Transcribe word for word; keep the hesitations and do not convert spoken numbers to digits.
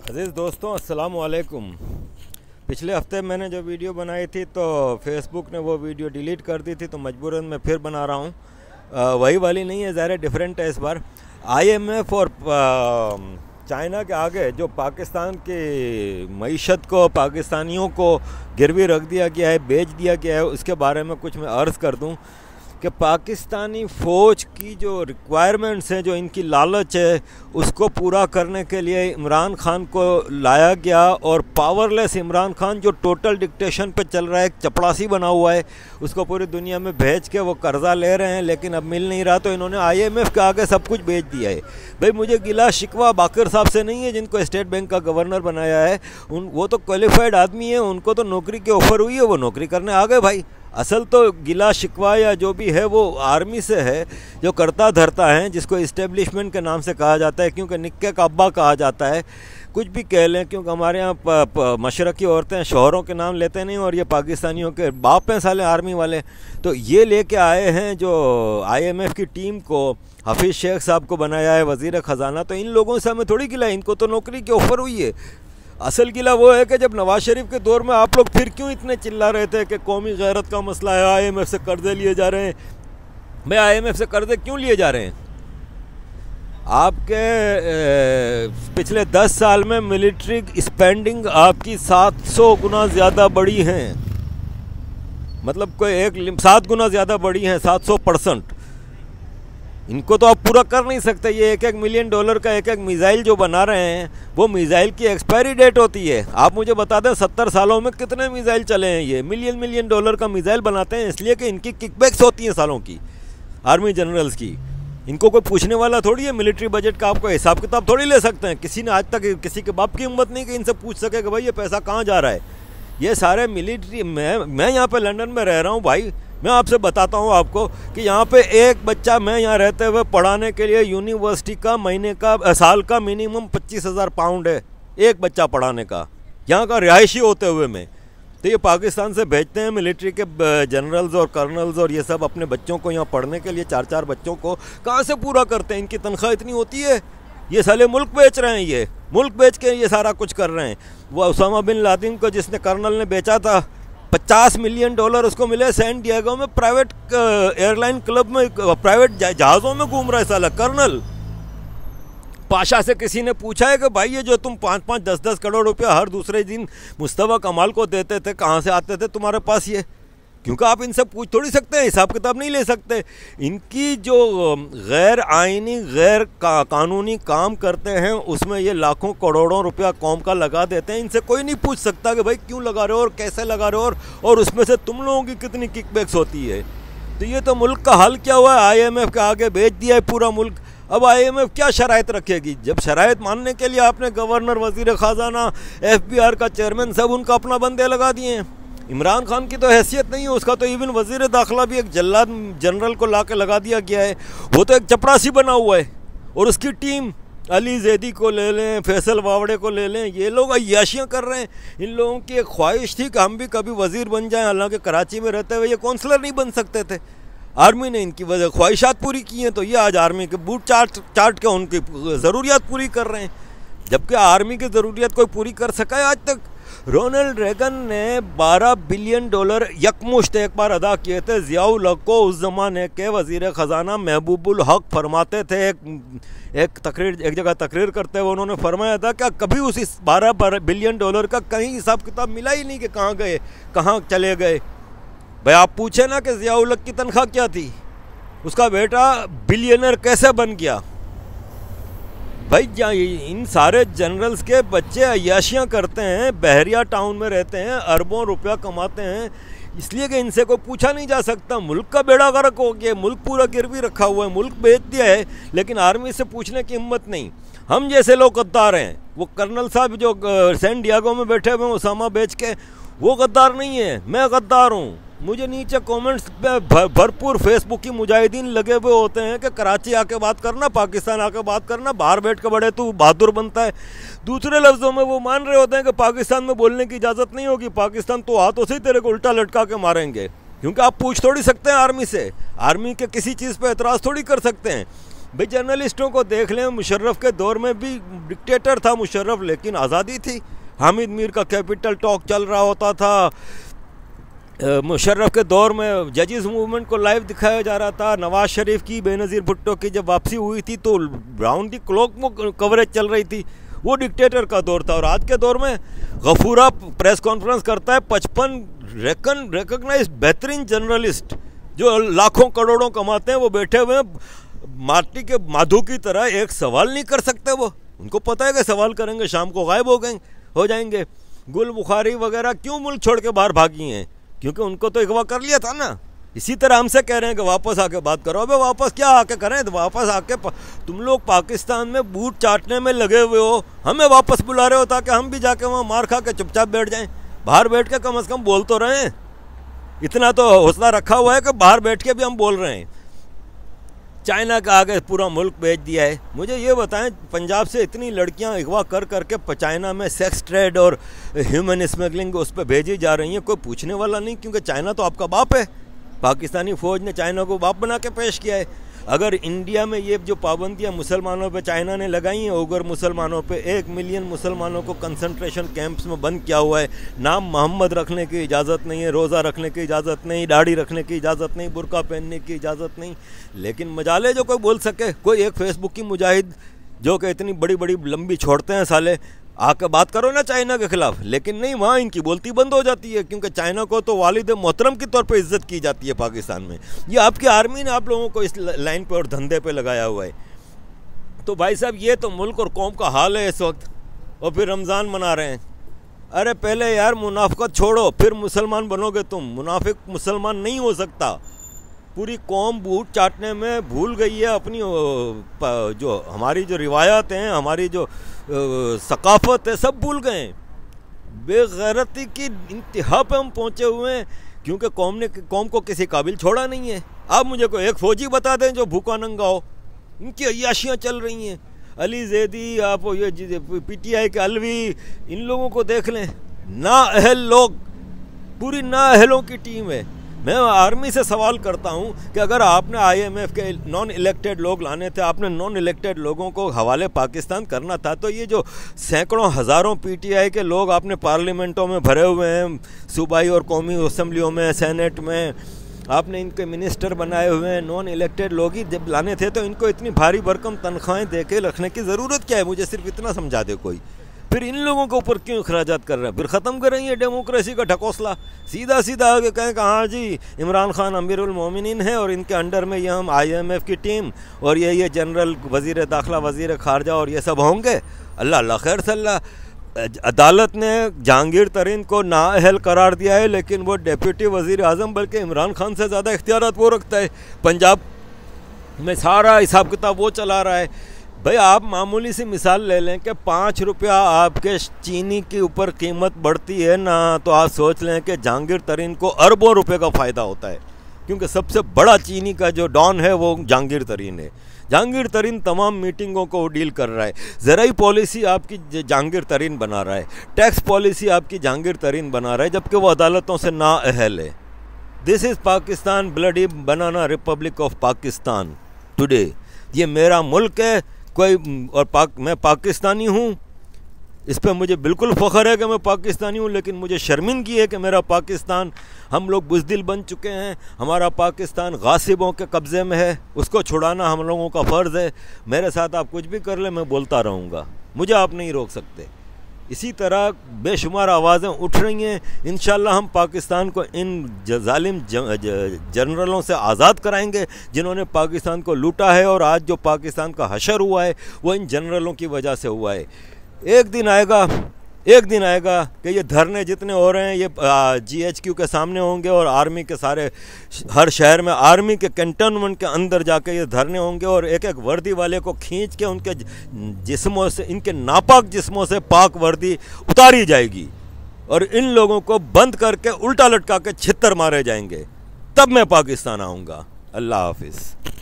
अज़ीज़ दोस्तों, अस्सलाम वालेकुम। पिछले हफ्ते मैंने जो वीडियो बनाई थी तो फेसबुक ने वो वीडियो डिलीट कर दी थी, तो मजबूरन मैं फिर बना रहा हूँ। वही वाली नहीं है, ज़ाहिर डिफरेंट है इस बार। आईएमएफ और चाइना के आगे जो पाकिस्तान की मईशत को, पाकिस्तानियों को गिरवी रख दिया गया है, बेच दिया गया है, उसके बारे में कुछ मैं अर्ज़ कर दूँ कि पाकिस्तानी फ़ौज की जो रिक्वायरमेंट्स हैं, जो इनकी लालच है, उसको पूरा करने के लिए इमरान खान को लाया गया। और पावरलेस इमरान खान जो टोटल डिक्टेशन पे चल रहा है, एक चपड़ासी बना हुआ है, उसको पूरी दुनिया में भेज के वो कर्ज़ा ले रहे हैं, लेकिन अब मिल नहीं रहा, तो इन्होंने आईएमएफ के आगे सब कुछ बेच दिया है। भाई मुझे गिला शिकवा बाकर साहब से नहीं है, जिनको स्टेट बैंक का गवर्नर बनाया है। उन वो तो क्वालिफाइड आदमी है, उनको तो नौकरी की ऑफ़र हुई है, वो नौकरी करने आ गए। भाई असल तो गिला शिकवा या जो भी है वो आर्मी से है, जो करता धरता है, जिसको इस्टेब्लिशमेंट के नाम से कहा जाता है, क्योंकि निक्के का अब्बा कहा जाता है। कुछ भी कह लें, क्योंकि हमारे यहाँ मशरक़ी औरतें शौहरों के नाम लेते नहीं, और ये पाकिस्तानियों के बाप हैं साले आर्मी वाले। तो ये लेके आए हैं जो आईएमएफ की टीम को, हफीज़ शेख साहब को बनाया है वज़ीर ख़जाना। तो इन लोगों से हमें थोड़ी गिला, इनको तो नौकरी की ऑफ़र हुई है। असल गिला वो है कि जब नवाज शरीफ के दौर में आप लोग फिर क्यों इतने चिल्ला रहे थे कि कौमी गैरत का मसला है, आईएमएफ से कर्जे लिए जा रहे हैं। भाई आईएमएफ से कर्जे क्यों लिए जा रहे हैं? आपके ए, पिछले दस साल में मिलिट्री स्पेंडिंग आपकी सात सौ गुना ज़्यादा बढ़ी हैं, मतलब कोई एक सात गुना ज़्यादा बढ़ी हैं, सात सौ परसेंट। इनको तो आप पूरा कर नहीं सकते। ये एक एक मिलियन डॉलर का एक एक मिसाइल जो बना रहे हैं, वो मिसाइल की एक्सपायरी डेट होती है। आप मुझे बता दें सत्तर सालों में कितने मिसाइल चले हैं। ये मिलियन मिलियन डॉलर का मिसाइल बनाते हैं इसलिए कि इनकी किकबैक्स होती हैं सालों की, आर्मी जनरल्स की। इनको कोई पूछने वाला थोड़ी है, मिलिट्री बजट का आपको हिसाब किताब थोड़ी ले सकते हैं। किसी ने आज तक किसी के बाप की हिम्मत नहीं कि इनसे पूछ सके कि भाई ये पैसा कहाँ जा रहा है। ये सारे मिलिट्री, मैं मैं यहाँ पर लंदन में रह रहा हूँ भाई, मैं आपसे बताता हूँ आपको कि यहाँ पे एक बच्चा, मैं यहाँ रहते हुए पढ़ाने के लिए यूनिवर्सिटी का महीने का साल का मिनिमम पच्चीस हज़ार पाउंड है, एक बच्चा पढ़ाने का, यहाँ का रिहायशी होते हुए में। तो ये पाकिस्तान से भेजते हैं मिलिट्री के जनरल्स और कर्नल्स और ये सब अपने बच्चों को यहाँ पढ़ने के लिए, चार चार बच्चों को कहाँ से पूरा करते हैं? इनकी तनख्वाह इतनी होती है? ये साले मुल्क बेच रहे हैं, ये मुल्क बेच के ये सारा कुछ कर रहे हैं। वो उसामा बिन लादेन को जिसने कर्नल ने बेचा था, पचास मिलियन डॉलर उसको मिले सैन डिएगो में, प्राइवेट एयरलाइन क्लब में, प्राइवेट जहाज़ों में घूम रहा है साला कर्नल। पाशा से किसी ने पूछा है कि भाई ये जो तुम पाँच पाँच दस दस करोड़ रुपया हर दूसरे दिन मुस्तफ़ा कमाल को देते थे, कहाँ से आते थे तुम्हारे पास ये? क्योंकि आप इनसे पूछ थोड़ी सकते हैं, हिसाब किताब नहीं ले सकते। इनकी जो गैर आइनी, गैर का, कानूनी काम करते हैं, उसमें ये लाखों करोड़ों रुपया कौम का लगा देते हैं। इनसे कोई नहीं पूछ सकता कि भाई क्यों लगा रहे हो और कैसे लगा रहे हो, और, और उसमें से तुम लोगों की कितनी किकबैक्स होती है। तो ये तो मुल्क का हाल क्या हुआ है, आईएमएफ के आगे बेच दिया है पूरा मुल्क। अब आईएमएफ क्या शराइत रखेगी? जब शराइत मानने के लिए आपने गवर्नर, वज़ीर ख़जाना, एफबीआर का चेयरमैन, सब उनका अपना बंदे लगा दिए हैं। इमरान खान की तो हैसियत नहीं है, उसका तो इवन वज़ीर दाखिला भी एक जल्लाद जनरल को ला के लगा दिया गया है, वो तो एक चपड़ासी बना हुआ है। और उसकी टीम, अली जैदी को ले लें, फैसल वावड़े को ले लें, ये लोग अय्याशियाँ कर रहे हैं। इन लोगों की एक ख्वाहिश थी कि हम भी कभी वज़ीर बन जाएं, हालांकि कराची में रहते हुए ये कौंसलर नहीं बन सकते थे। आर्मी ने इनकी वजह ख्वाहिशात पूरी की हैं, तो ये आज आर्मी के बूट चाट चाट के उनकी ज़रूरियात पूरी कर रहे हैं, जबकि आर्मी की ज़रूरियात कोई पूरी कर सका है आज तक? रोनाल्ड रेगन ने बारह बिलियन डॉलर यकमुश्त एक बार अदा किए थे ज़ियाउल हक को। उस ज़माने के वज़ीर ख़जाना महबूबुल हक फरमाते थे, एक एक तकरीर एक जगह तकरीर करते हुए उन्होंने फरमाया था कि कभी उस बारह बिलियन डॉलर का कहीं हिसाब किताब मिला ही नहीं कि कहाँ गए, कहाँ चले गए। भाई आप पूछे ना कि ज़ियाउल हक की तनख्वाह क्या थी, उसका बेटा बिलियनर कैसे बन गया? भाई इन सारे जनरल्स के बच्चे अय्याशियाँ करते हैं, बहरिया टाउन में रहते हैं, अरबों रुपया कमाते हैं, इसलिए कि इनसे कोई पूछा नहीं जा सकता। मुल्क का बेड़ा गर्क हो गया, मुल्क पूरा गिरवी रखा हुआ है, मुल्क बेच दिया है, लेकिन आर्मी से पूछने की हिम्मत नहीं। हम जैसे लोग गद्दार हैं। वो कर्नल साहब जो सैन डिएगो में बैठे हुए हैं उसामा बेच के, वो गद्दार नहीं है, मैं गद्दार हूँ। मुझे नीचे कमेंट्स पे भरपूर फेसबुक की मुजाहिदीन लगे हुए होते हैं कि कराची आके बात करना, पाकिस्तान आके बात करना, बाहर बैठ के बड़े तू बहादुर बनता है। दूसरे लफ्ज़ों में वो मान रहे होते हैं कि पाकिस्तान में बोलने की इजाज़त नहीं होगी, पाकिस्तान तो हाथों से ही तेरे को उल्टा लटका के मारेंगे। क्योंकि आप पूछ थोड़ी सकते हैं आर्मी से, आर्मी के किसी चीज़ पे एतराज़ थोड़ी कर सकते हैं। भाई जर्नलिस्टों को देख लें, मुशर्रफ के दौर में भी डिक्टेटर था मुशर्रफ, लेकिन आज़ादी थी। हामिद मीर का कैपिटल टॉक चल रहा होता था, मुशर्रफ के दौर में जजेस मूवमेंट को लाइव दिखाया जा रहा था। नवाज शरीफ की, बेनज़ीर भुट्टो की जब वापसी हुई थी तो राउंड दी क्लॉक में कवरेज चल रही थी। वो डिक्टेटर का दौर था। और आज के दौर में गफूरा प्रेस कॉन्फ्रेंस करता है, पचपन रेकन रिकग्नाइज बेहतरीन जर्नलिस्ट जो लाखों करोड़ों कमाते हैं, वो बैठे हुए हैं माटी के माधु की तरह, एक सवाल नहीं कर सकते। वो उनको पता है कि सवाल करेंगे शाम को गायब हो गए हो जाएंगे। गुल बुखारी वगैरह क्यों मुल्क छोड़ के बाहर भागी हैं? क्योंकि उनको तो अगवा कर लिया था ना। इसी तरह हमसे कह रहे हैं कि वापस आके बात करो। अबे वापस क्या आके करें? तो वापस आके तुम लोग पाकिस्तान में बूट चाटने में लगे हुए हो, हमें वापस बुला रहे हो ताकि हम भी जाके वहाँ मार खा के चुपचाप बैठ जाएं। बाहर बैठ के कम से कम बोल तो रहे हैं। इतना तो हौसला रखा हुआ है कि बाहर बैठ के भी हम बोल रहे हैं। चाइना का आगे पूरा मुल्क बेच दिया है। मुझे ये बताएं, पंजाब से इतनी लड़कियां अगवा कर करके चाइना में सेक्स ट्रेड और ह्यूमन स्मगलिंग उस पर भेजी जा रही हैं, कोई पूछने वाला नहीं, क्योंकि चाइना तो आपका बाप है। पाकिस्तानी फ़ौज ने चाइना को बाप बना के पेश किया है। अगर इंडिया में ये जो पाबंदियां मुसलमानों पे चाइना ने लगाई हैं, उगर मुसलमानों पे, एक मिलियन मुसलमानों को कंसंट्रेशन कैंप्स में बंद किया हुआ है। नाम मोहम्मद रखने की इजाज़त नहीं है, रोज़ा रखने की इजाज़त नहीं, दाढ़ी रखने की इजाज़त नहीं, बुर्का पहनने की इजाज़त नहीं। लेकिन मजाले जो कोई बोल सके, कोई एक फेसबुक की मुजाहिद जो कि इतनी बड़ी बड़ी लंबी छोड़ते हैं साले, आके बात करो ना चाइना के खिलाफ। लेकिन नहीं, वहाँ इनकी बोलती बंद हो जाती है, क्योंकि चाइना को तो वालिद मोहतरम के तौर पे इज्जत की जाती है पाकिस्तान में। ये आपकी आर्मी ने आप लोगों को इस लाइन पे और धंधे पे लगाया हुआ है। तो भाई साहब, ये तो मुल्क और कौम का हाल है इस वक्त। और फिर रमज़ान मना रहे हैं। अरे पहले यार मुनाफिकत छोड़ो, फिर मुसलमान बनोगे तुम। मुनाफिक मुसलमान नहीं हो सकता। पूरी कौम बूट चाटने में भूल गई है अपनी, जो हमारी जो रिवायात हैं, हमारी जो सकाफत है, सब भूल गए। बेगैरती की इंतहा पे हम पहुँचे हुए हैं, क्योंकि कौम ने कौम को किसी काबिल छोड़ा नहीं है। आप मुझे कोई एक फ़ौजी बता दें जो भूखा नंगा हो। इनकी अय्याशियाँ चल रही हैं। अली जैदी, आप ये पीटीआई के अलवी, इन लोगों को देख लें, ना अहल लोग, पूरी ना अहलों की टीम है। मैं आर्मी से सवाल करता हूं कि अगर आपने आईएमएफ के नॉन इलेक्टेड लोग लाने थे, आपने नॉन इलेक्टेड लोगों को हवाले पाकिस्तान करना था, तो ये जो सैकड़ों हज़ारों पीटीआई के लोग आपने पार्लियामेंटों में भरे हुए हैं, सूबाई और कौमी असम्बलियों में, सेनेट में, आपने इनके मिनिस्टर बनाए हुए हैं, नॉन इलेक्टेड लोग ही जब लाने थे, तो इनको इतनी भारी भरकम तनख्वाहें दे के रखने की ज़रूरत क्या है? मुझे सिर्फ इतना समझा दे कोई। फिर इन लोगों के ऊपर क्यों अखराजात कर रहे हैं? फिर ख़त्म करें ये डेमोक्रेसी का ढकोसला। सीधा सीधा आगे कहें कि हाँ जी, इमरान खान अमीरुल मोमिनीन है और इनके अंडर में ये हम आईएमएफ की टीम और ये ये जनरल वज़ीर दाखिला, वज़ीर खारजा और ये सब होंगे। अल्लाह अल्लाह खैर सल्लाह। अदालत ने जहांगीर तरीन को नाअहल करार दिया है, लेकिन वो डिप्टी वज़ीर आज़म बल्कि इमरान खान से ज़्यादा इख्तियारात वो रखता है। पंजाब में सारा हिसाब किताब वो चला रहा है। भाई आप मामूली सी मिसाल ले लें कि पाँच रुपया आपके चीनी के ऊपर कीमत बढ़ती है ना, तो आप सोच लें कि जहांगीर तरीन को अरबों रुपए का फ़ायदा होता है, क्योंकि सबसे बड़ा चीनी का जो डॉन है वो जहांगीर तरीन है। जहांगीर तरीन तमाम मीटिंगों को डील कर रहा है। ज़राई पॉलिसी आपकी जहांगीर तरीन बना रहा है, टैक्स पॉलिसी आपकी जहांगीर तरीन बना रहा है, जबकि वो अदालतों से नाअहल है। This is Pakistan, bloody banana republic of Pakistan today. ये मेरा मुल्क है, कोई और पाक मैं पाकिस्तानी हूँ, इस पर मुझे बिल्कुल फ़ख्र है कि मैं पाकिस्तानी हूँ, लेकिन मुझे शर्मिंदगी है कि मेरा पाकिस्तान, हम लोग बुज़दिल बन चुके हैं। हमारा पाकिस्तान गासिबों के कब्ज़े में है, उसको छुड़ाना हम लोगों का फ़र्ज़ है। मेरे साथ आप कुछ भी कर लें, मैं बोलता रहूँगा, मुझे आप नहीं रोक सकते। इसी तरह बेशुमार आवाज़ें उठ रही हैं। इंशाअल्लाह हम पाकिस्तान को इन जालिम जनरलों से आज़ाद कराएंगे जिन्होंने पाकिस्तान को लूटा है, और आज जो पाकिस्तान का हशर हुआ है वो इन जनरलों की वजह से हुआ है। एक दिन आएगा, एक दिन आएगा कि ये धरने जितने हो रहे हैं ये जीएचक्यू के सामने होंगे, और आर्मी के सारे हर शहर में आर्मी के कैंटोनमेंट के अंदर जाके ये धरने होंगे, और एक एक वर्दी वाले को खींच के उनके जिस्मों से, इनके नापाक जिस्मों से पाक वर्दी उतारी जाएगी, और इन लोगों को बंद करके उल्टा लटका के छित्तर मारे जाएंगे। तब मैं पाकिस्तान आऊँगा। अल्लाह हाफिज़।